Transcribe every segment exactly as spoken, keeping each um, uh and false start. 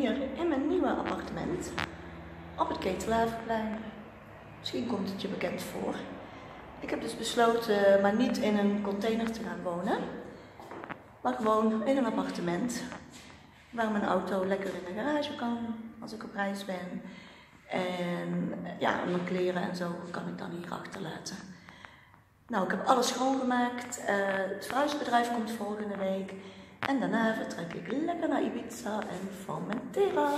hier in mijn nieuwe appartement op het Ketelaarplein. Misschien komt het je bekend voor. Ik heb dus besloten maar niet in een container te gaan wonen, maar gewoon in een appartement waar mijn auto lekker in de garage kan als ik op reis ben. En ja, mijn kleren en zo kan ik dan hier achterlaten. Nou, ik heb alles schoongemaakt. Uh, het verhuisbedrijf komt volgende week. En daarna vertrek ik lekker naar Ibiza en Formentera.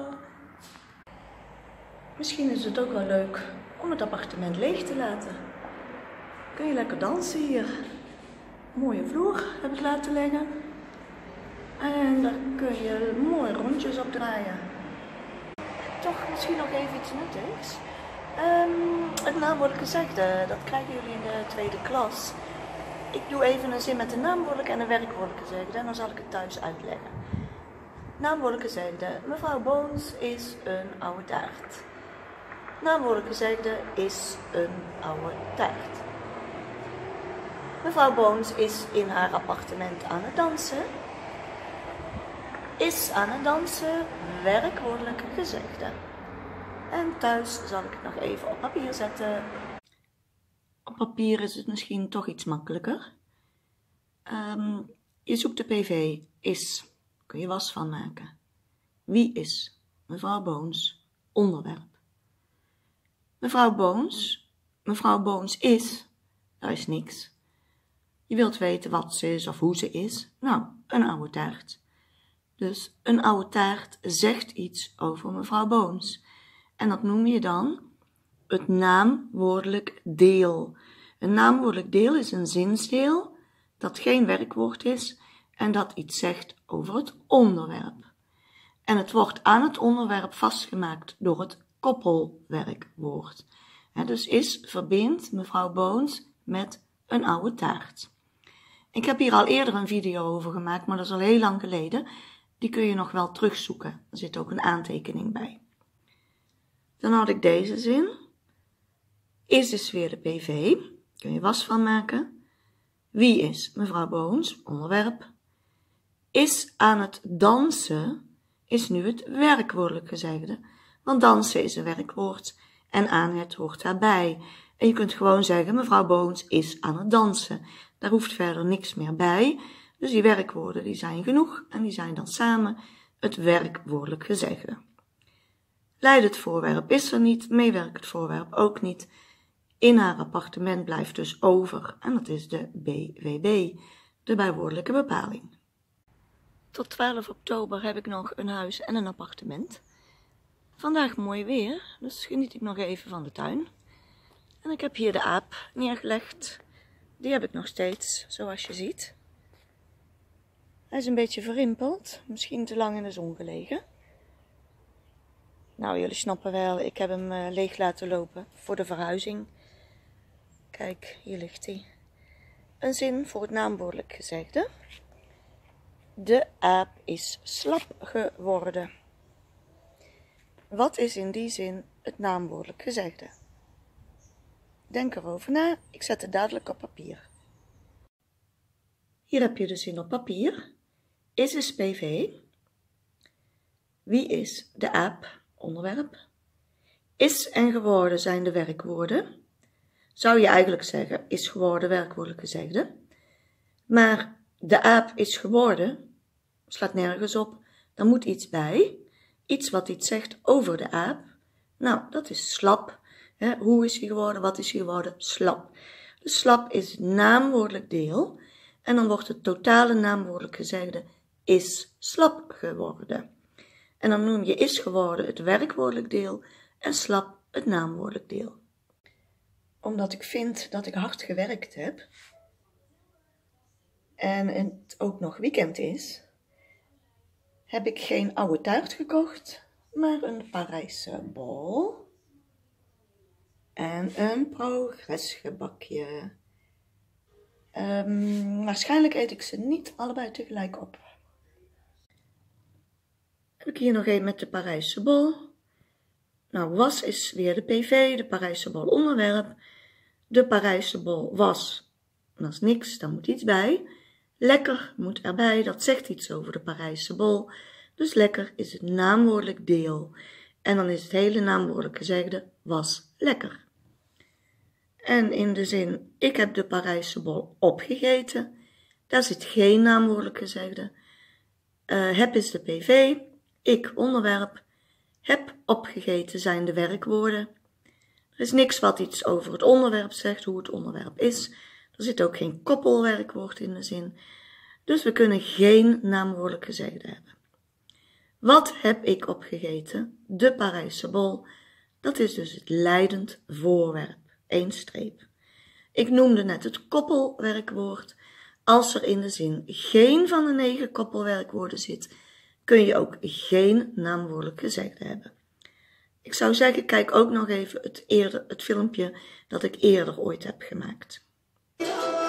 Misschien is het ook wel leuk om het appartement leeg te laten. Kun je lekker dansen hier. Mooie vloer heb ik laten leggen. En daar kun je mooie rondjes op draaien. Toch misschien nog even iets nuttigs. Um, het naamwoordelijk gezegde, dat krijgen jullie in de tweede klas. Ik doe even een zin met de naamwoordelijk en een werkwoordelijk gezegde en dan zal ik het thuis uitleggen. Naamwoordelijk gezegde, mevrouw Boons is een oude taart. Naamwoordelijk gezegde is een oude taart. Mevrouw Boons is in haar appartement aan het dansen. Is aan het dansen, werkwoordelijk gezegde. En thuis zal ik het nog even op papier zetten. Op papier is het misschien toch iets makkelijker. Um, je zoekt de P V, is, kun je was van maken. Wie is? Mevrouw Boons, onderwerp. Mevrouw Boons, mevrouw Boons is, daar is niks. Je wilt weten wat ze is of hoe ze is. Nou, een oude taart. Dus een oude taart zegt iets over mevrouw Boons. En dat noem je dan het naamwoordelijk deel. Een naamwoordelijk deel is een zinsdeel dat geen werkwoord is en dat iets zegt over het onderwerp. En het wordt aan het onderwerp vastgemaakt door het koppelwerkwoord. He, dus is verbindt mevrouw Boons met een oude taart. Ik heb hier al eerder een video over gemaakt, maar dat is al heel lang geleden. Die kun je nog wel terugzoeken. Er zit ook een aantekening bij. Dan had ik deze zin. Is dus weer de P V. Kun je was van maken. Wie is mevrouw Boons? Onderwerp. Is aan het dansen is nu het werkwoordelijk gezegde. Want dansen is een werkwoord en aan het hoort daarbij. En je kunt gewoon zeggen mevrouw Boons is aan het dansen. Daar hoeft verder niks meer bij. Dus die werkwoorden die zijn genoeg en die zijn dan samen het werkwoordelijk gezegde. Leidend voorwerp is er niet, meewerkend voorwerp ook niet. In haar appartement blijft dus over en dat is de B W B, de bijwoordelijke bepaling. Tot twaalf oktober heb ik nog een huis en een appartement. Vandaag mooi weer, dus geniet ik nog even van de tuin. En ik heb hier de aap neergelegd. Die heb ik nog steeds, zoals je ziet. Hij is een beetje verrimpeld, misschien te lang in de zon gelegen. Nou, jullie snappen wel, ik heb hem uh, leeg laten lopen voor de verhuizing. Kijk, hier ligt hij. Een zin voor het naamwoordelijk gezegde. De aap is slap geworden. Wat is in die zin het naamwoordelijk gezegde? Denk erover na, ik zet het dadelijk op papier. Hier heb je de zin op papier. Is is P V. Wie is de aap? Onderwerp. Is en geworden zijn de werkwoorden. Zou je eigenlijk zeggen, is geworden werkwoordelijk gezegde. Maar de aap is geworden, slaat nergens op. Dan moet iets bij. Iets wat iets zegt over de aap. Nou, dat is slap. He, hoe is hij geworden? Wat is hij geworden? Slap. Dus slap is naamwoordelijk deel. En dan wordt het totale naamwoordelijk gezegde is slap geworden. En dan noem je is geworden het werkwoordelijk deel en slap het naamwoordelijk deel. Omdat ik vind dat ik hard gewerkt heb en het ook nog weekend is, heb ik geen oude taart gekocht, maar een Parijse bol en een progresgebakje. Um, waarschijnlijk eet ik ze niet allebei tegelijk op. Heb ik hier nog een met de Parijse bol. Nou, was is weer de P V, de Parijse bol onderwerp. De Parijse bol was, dat is niks, daar moet iets bij. Lekker moet erbij, dat zegt iets over de Parijse bol. Dus lekker is het naamwoordelijk deel. En dan is het hele naamwoordelijk gezegde was lekker. En in de zin, ik heb de Parijse bol opgegeten. Daar zit geen naamwoordelijk gezegde. Uh, heb is de P V, ik onderwerp, heb opgegeten zijn de werkwoorden. Er is niks wat iets over het onderwerp zegt, hoe het onderwerp is. Er zit ook geen koppelwerkwoord in de zin. Dus we kunnen geen naamwoordelijk gezegde hebben. Wat heb ik opgegeten? De Parijse bol. Dat is dus het leidend voorwerp. Eén streep. Ik noemde net het koppelwerkwoord. Als er in de zin geen van de negen koppelwerkwoorden zit, kun je ook geen naamwoordelijk gezegde hebben. Ik zou zeggen, kijk ook nog even het, eerder, het filmpje dat ik eerder ooit heb gemaakt.